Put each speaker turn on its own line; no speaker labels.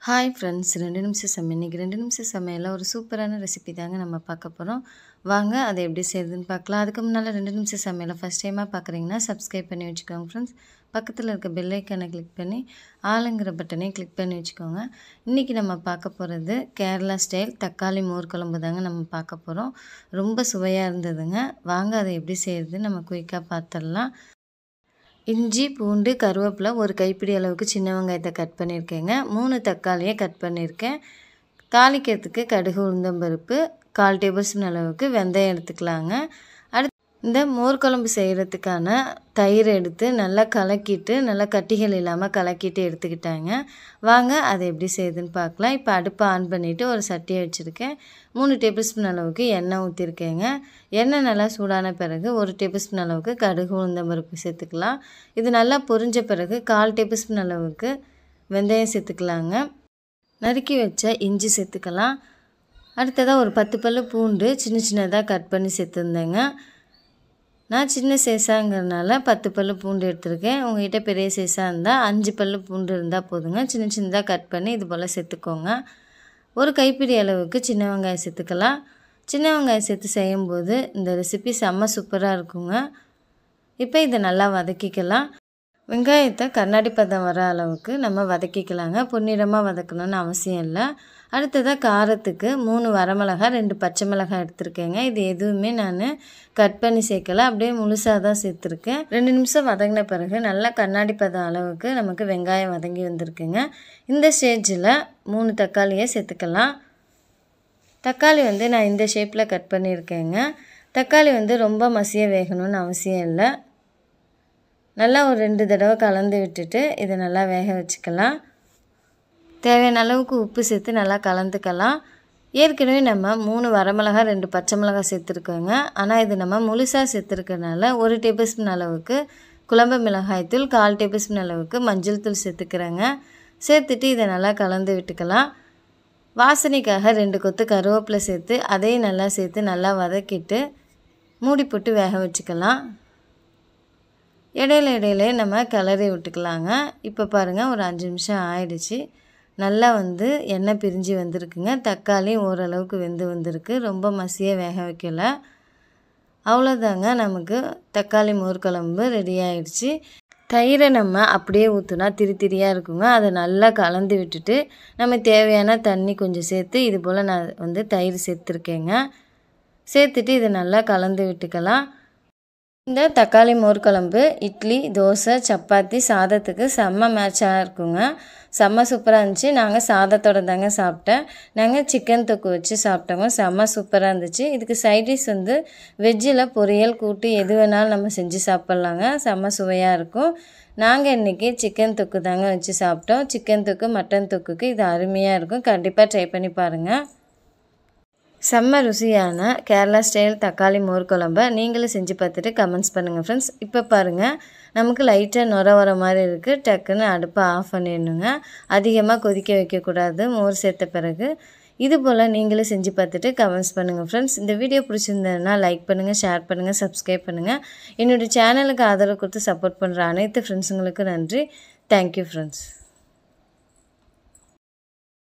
Hi friends, 2 நிமிஷம் சமையல். இன்றைக்கி 2 நிமிஷம் சமையலில் ஒரு சூப்பரான ரெசிபி தாங்க நம்ம பார்க்க போகிறோம். வாங்க அதை எப்படி செய்யுதுன்னு பார்க்கலாம். அதுக்கு முன்னால் 2 நிமிஷம் சமையலை ஃபஸ்ட் டைமாக பார்க்குறீங்கன்னா சப்ஸ்கிரைப் பண்ணி வச்சுக்கோங்க ஃப்ரெண்ட்ஸ். பக்கத்தில் இருக்க பெல் ஐக்கானை கிளிக் பண்ணி ஆளுங்கிற பட்டனை கிளிக் பண்ணி வச்சுக்கோங்க. இன்றைக்கி நம்ம பார்க்க போகிறது கேரளா ஸ்டைல் தக்காளி மோர் குழம்பு தாங்க நம்ம பார்க்க போகிறோம். ரொம்ப சுவையாக இருந்ததுங்க. வாங்க அதை எப்படி செய்யுதுன்னு நம்ம குயிக்காக பார்த்துடலாம். இஞ்சி, பூண்டு, கருவேப்பிலை, ஒரு கைப்பிடி அளவுக்கு சின்ன வெங்காயத்தை கட் பண்ணியிருக்கேங்க. 3 தக்காளியை கட் பண்ணியிருக்கேன். தாளிக்கிறதுக்கு கடுகு, உளுந்தம்பருப்பு, 1/4 டேபிள் ஸ்பூன் அளவுக்கு வெந்தயம் எடுத்துக்கலாங்க. இந்த மோர் குழம்பு செய்கிறதுக்கான தயிர் எடுத்து நல்லா கலக்கிட்டு, நல்லா கட்டிகள் இல்லாமல் கலக்கிட்டு எடுத்துக்கிட்டாங்க. வாங்க அதை எப்படி செய்யுதுன்னு பார்க்கலாம். இப்போ அடுப்பை ஆன் பண்ணிவிட்டு ஒரு சட்டியை வச்சுருக்கேன். 3 டேபிள் ஸ்பூன் அளவுக்கு எண்ணெய் ஊற்றிருக்கேங்க. எண்ணெய் நல்லா சூடான பிறகு 1 டேபிள் ஸ்பூன் அளவுக்கு கடுகு, உளுந்தம்பருப்பு சேர்த்துக்கலாம். இது நல்லா பொரிஞ்ச பிறகு 1/4 டேபிள் ஸ்பூன் அளவுக்கு வெந்தயம் சேர்த்துக்கலாங்க. நறுக்கி வச்ச இஞ்சி சேர்த்துக்கலாம். அடுத்ததாக ஒரு 10 பல்லு பூண்டு சின்ன சின்னதாக கட் பண்ணி சேர்த்துருந்தேங்க. நான் சின்ன சைஸாங்கிறதுனால 10 பல்லு பூண்டு எடுத்துருக்கேன். உங்கள்கிட்ட பெரிய சைஸாக இருந்தால் 5 பல்லு பூண்டு இருந்தால் போதுங்க. சின்ன சின்னதாக கட் பண்ணி இது போல் சேர்த்துக்கோங்க. ஒரு கைப்பிடி அளவுக்கு சின்ன வெங்காயம் சேர்த்துக்கலாம். சின்ன வெங்காயம் சேர்த்து செய்யும்போது இந்த ரெசிபி செம்ம சூப்பராக இருக்குங்க. இப்போ இதை நல்லா வதக்கிக்கலாம். வெங்காயத்தை கண்ணாடி பதம் வர அளவுக்கு நம்ம வதக்கிக்கலாங்க. பொன்னிறமாக வதக்கணும்னு அவசியம் இல்லை. அடுத்ததாக காரத்துக்கு 3 வரமிளகாய், 2 பச்சை மிளகாய் எடுத்துருக்கேங்க. இது எதுவுமே நான் கட் பண்ணி சேர்க்கலை, அப்படியே முழுசாக தான் சேர்த்துருக்கேன். 2 நிமிஷம் வதங்கின பிறகு நல்லா கண்ணாடி பதம் அளவுக்கு நமக்கு வெங்காயம் வதங்கி வந்திருக்குங்க. இந்த ஸ்டேஜில் 3 தக்காளியை சேர்த்துக்கலாம். தக்காளி நான் இந்த ஷேப்பில் கட் பண்ணியிருக்கேங்க. தக்காளி ரொம்ப மசிய வேகணும்னு அவசியம் இல்லை. நல்லா ஒரு 2 தடவை கலந்து விட்டுட்டு இதை நல்லா வேக வச்சுக்கலாம். தேவையான அளவுக்கு உப்பு சேர்த்து நல்லா கலந்துக்கலாம். ஏற்கனவே நம்ம 3 வரமிளகாய், 2 பச்சை மிளகாய் சேர்த்துருக்கோங்க. ஆனால் இது நம்ம முழுசாக சேர்த்துருக்கனால 1 டேபிள் ஸ்பூன் அளவுக்கு குழம்பு மிளகாய்த்தூள், 1/4 டேபிள் ஸ்பூன் அளவுக்கு மஞ்சள் தூள் சேர்த்துக்கிறேங்க. சேர்த்துட்டு இதை நல்லா கலந்து விட்டுக்கலாம். வாசனைக்காக 2 கொத்து கருவேப்பிலை சேர்த்து அதையும் நல்லா சேர்த்து நல்லா வதக்கிட்டு மூடி போட்டு வேக வச்சுக்கலாம். இடையில நம்ம கிளறி விட்டுக்கலாங்க. இப்போ பாருங்கள், ஒரு 5 நிமிஷம் ஆயிடுச்சு. நல்லா எண்ணெய் பிரிஞ்சு வந்திருக்குங்க. தக்காளி ஓரளவுக்கு வெந்து வந்திருக்கு. ரொம்ப மசிய வேக வைக்கல. அவ்வளோதாங்க, நமக்கு தக்காளி மோர் குழம்பு ரெடி ஆயிடுச்சு. தயிரை நம்ம அப்படியே ஊற்றுனா திரியாக இருக்குங்க. அதை நல்லா கலந்து விட்டுட்டு நம்ம தேவையான தண்ணி கொஞ்சம் சேர்த்து இது போல் நான் தயிர் சேர்த்துருக்கேங்க. சேர்த்துட்டு இதை நல்லா கலந்து விட்டுக்கலாம். இந்த தக்காளி மோர் குழம்பு இட்லி, தோசை, சப்பாத்தி, சாதத்துக்கு செம்ம மேட்சாக இருக்குங்க. செம்ம சூப்பராக இருந்துச்சு. நாங்கள் சாதத்தோடு தாங்க சாப்பிட்டேன். நாங்கள் சிக்கன் தொக்கு வச்சு சாப்பிட்டோங்க. செம்ம சூப்பராக இருந்துச்சு. இதுக்கு சைடிஷ் வெஜ்ஜில் பொரியல், கூட்டு எது வேணாலும் நம்ம செஞ்சு சாப்பிட்லாங்க. செம்ம சுவையாக இருக்கும். நாங்கள் இன்றைக்கி சிக்கன் தொக்கு தாங்க வச்சு சாப்பிட்டோம். சிக்கன் தொக்கு, மட்டன் தொக்குக்கு இது அருமையாக இருக்கும். கண்டிப்பாக ட்ரை பண்ணி பாருங்கள். செம்ம ருசியான கேரளா ஸ்டைல் தக்காளி மோர் குழம்பை நீங்களும் செஞ்சு பார்த்துட்டு கமெண்ட்ஸ் பண்ணுங்கள் ஃப்ரெண்ட்ஸ். இப்போ பாருங்கள், நமக்கு லைட்டாக நுர வர மாதிரி இருக்குது. டக்குன்னு அடுப்பை ஆஃப் பண்ணிடணுங்க. அதிகமாக கொதிக்க வைக்கக்கூடாது மோர் சேர்த்த பிறகு. இது போல் நீங்களும் செஞ்சு பார்த்துட்டு கமெண்ட்ஸ் பண்ணுங்கள் ஃப்ரெண்ட்ஸ். இந்த வீடியோ பிடிச்சிருந்ததுன்னா லைக் பண்ணுங்கள், ஷேர் பண்ணுங்கள், சப்ஸ்கிரைப் பண்ணுங்கள். என்னுடைய சேனலுக்கு ஆதரவு கொடுத்து சப்போர்ட் பண்ணுற அனைத்து ஃப்ரெண்ட்ஸுங்களுக்கும் நன்றி. Thank you friends.